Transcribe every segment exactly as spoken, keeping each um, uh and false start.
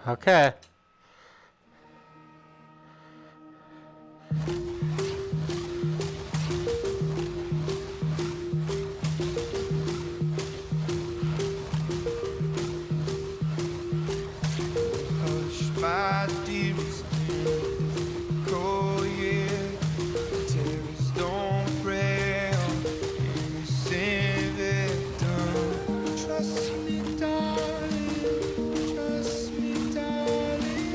Okay. Hush, my dear, it's been a difficult year. Terrorists don't prey on innocent victims. Trust me, darling. Trust me, darling.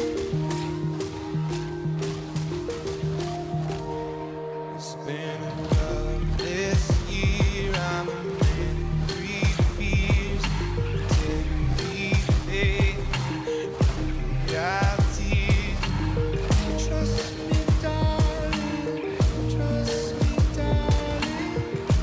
It's been a loveless year. I'm a man in three fears. Integrity, faith, reality. Trust me, darling. Trust me, darling.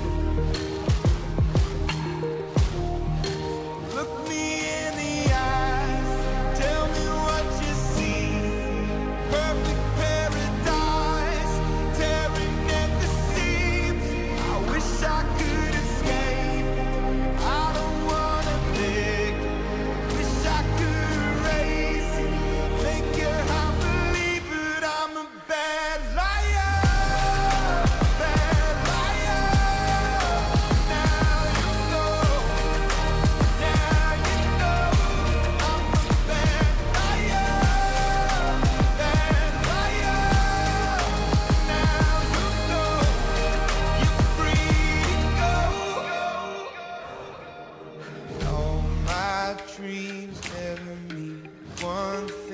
Look me in the eyes. Tell me what you see. Perfect paradise, tearing at the seams. I wish I could escape. I don't wanna think. Wish I could erase it. Make your heart believe, but I'm a bad liar. Bad liar. Now you know. Now you know. I'm a bad liar. Bad liar. Now you know. You're free to go. All my dreams never mean one thing.